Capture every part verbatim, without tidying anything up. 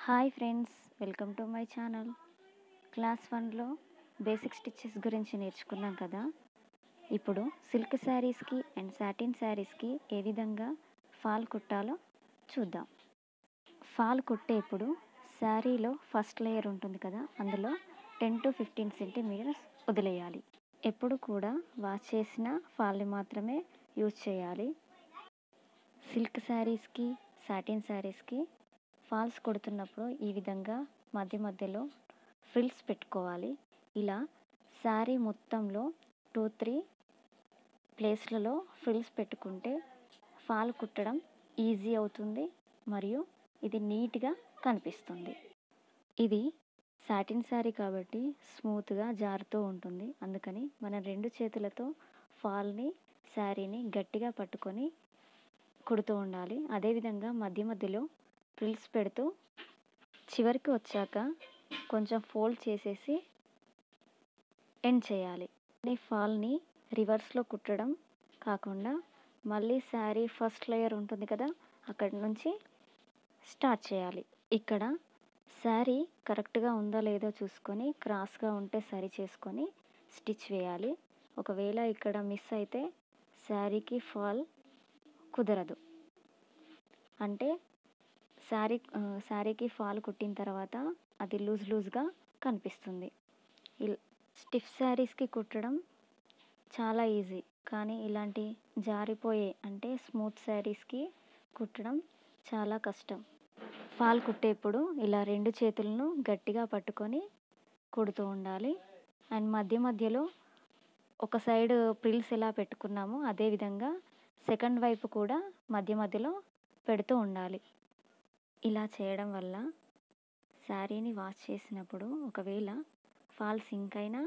Hi friends, welcome to my channel. Class వన్లో basic stitches గురించి నేర్చుకున్నాం కదా. ఇప్పుడు సిల్క్ శారీస్కి అండ్ సాటిన్ శారీస్కి ఏ విధంగా ఫాల్ కుట్టాలో చూద్దాం. ఫాల్ కుట్టేప్పుడు శారీలో ఫస్ట్ లేయర్ ఉంటుంది కదా, అందులో టెన్ టు ఫిఫ్టీన్ సెంటీమీటర్స్ వదిలేయాలి. ఎప్పుడు కూడా వాష్ చేసిన ఫాల్ని మాత్రమే యూజ్ చేయాలి. సిల్క్ శారీస్కి సాటిన్ శారీస్కి ఫాల్స్ కుడుతున్నప్పుడు ఈ విధంగా మధ్య మధ్యలో ఫ్రిల్స్ పెట్టుకోవాలి. ఇలా శారీ మొత్తంలో టూ త్రీ ప్లేస్లలో ఫ్రిల్స్ పెట్టుకుంటే ఫాల్ కుట్టడం ఈజీ అవుతుంది మరియు ఇది నీట్గా కనిపిస్తుంది. ఇది సాటిన్ శారీ కాబట్టి స్మూత్గా జారుతూ ఉంటుంది. అందుకని మనం రెండు చేతులతో ఫాల్ని శారీని గట్టిగా పట్టుకొని కుడుతూ ఉండాలి. అదేవిధంగా మధ్య మధ్యలో ఫ్రిల్స్ పెడుతూ చివరికి వచ్చాక కొంచెం ఫోల్డ్ చేసేసి ఎండ్ చేయాలి. ఈ ఫాల్ని రివర్స్లో కుట్టడం కాకుండా మళ్ళీ శారీ ఫస్ట్ లేయర్ ఉంటుంది కదా, అక్కడి నుంచి స్టార్ట్ చేయాలి. ఇక్కడ శారీ కరెక్ట్గా ఉందో లేదో చూసుకొని క్రాస్గా ఉంటే సరి చేసుకొని స్టిచ్ వేయాలి. ఒకవేళ ఇక్కడ మిస్ అయితే శారీకి ఫాల్ కుదరదు. అంటే శారీ శారీకి ఫాల్ కుట్టిన తర్వాత అది లూజ్ లూజ్గా కనిపిస్తుంది. స్టిఫ్ శారీస్కి కుట్టడం చాలా ఈజీ, కానీ ఇలాంటి జారిపోయే అంటే స్మూత్ శారీస్కి కుట్టడం చాలా కష్టం. ఫాల్ కుట్టేప్పుడు ఇలా రెండు చేతులను గట్టిగా పట్టుకొని కుడుతూ ఉండాలి. అండ్ మధ్య మధ్యలో ఒక సైడ్ ప్రిల్స్ ఎలా పెట్టుకున్నామో అదేవిధంగా సెకండ్ వైపు కూడా మధ్య మధ్యలో పెడుతూ ఉండాలి. ఇలా చేయడం వల్ల శారీని వాష్ చేసినప్పుడు ఒకవేళ ఫాల్ సింక్ అయినా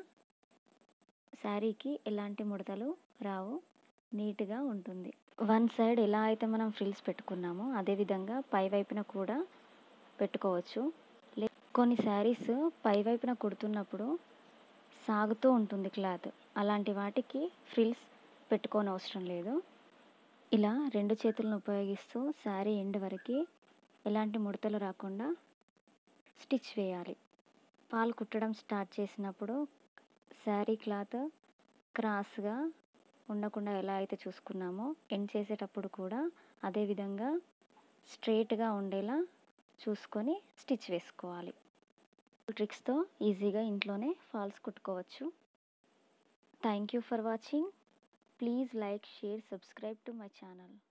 శారీకి ఎలాంటి ముడతలు రావు, నీట్గా ఉంటుంది. వన్ సైడ్ ఎలా అయితే మనం ఫ్రిల్స్ పెట్టుకున్నామో అదేవిధంగా పై వైపున కూడా పెట్టుకోవచ్చు. లే కొన్ని శారీస్ పై వైపున కుడుతున్నప్పుడు సాగుతూ ఉంటుంది క్లాత్, అలాంటి వాటికి ఫ్రిల్స్ పెట్టుకోని అవసరం లేదు. ఇలా రెండు చేతులను ఉపయోగిస్తూ శారీ ఎండ్ వరకు ఎలాంటి ముడతలు రాకుండా స్టిచ్ వేయాలి. ఫాల్ కుట్టడం స్టార్ట్ చేసినప్పుడు శారీ క్లాత్ క్రాస్గా ఉండకుండా ఎలా అయితే చూసుకున్నామో ఎండ్ చేసేటప్పుడు కూడా అదేవిధంగా స్ట్రైట్గా ఉండేలా చూసుకొని స్టిచ్ వేసుకోవాలి. ట్రిక్స్తో ఈజీగా ఇంట్లోనే ఫాల్స్ కుట్టుకోవచ్చు. Thank you for watching. Please like, share, subscribe to my channel.